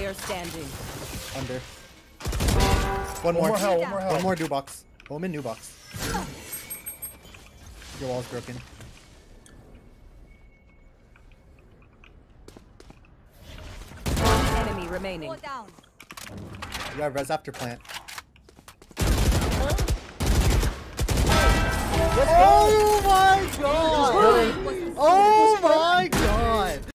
player standing. Under. One more hell. One more new box. Home in new box. Your wall's broken. Enemy remaining. Down. You have res after plant. Oh my god! Oh my